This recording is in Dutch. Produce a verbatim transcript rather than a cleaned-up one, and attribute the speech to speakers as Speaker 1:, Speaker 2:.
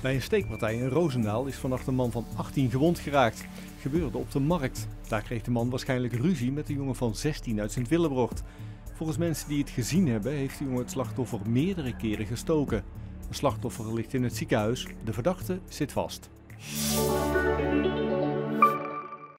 Speaker 1: Bij een steekpartij in Roosendaal is vannacht een man van achttien gewond geraakt. Het gebeurde op de markt. Daar kreeg de man waarschijnlijk ruzie met een jongen van zestien uit Sint-Willebrocht. Volgens mensen die het gezien hebben heeft de jongen het slachtoffer meerdere keren gestoken. Het slachtoffer ligt in het ziekenhuis. De verdachte zit vast.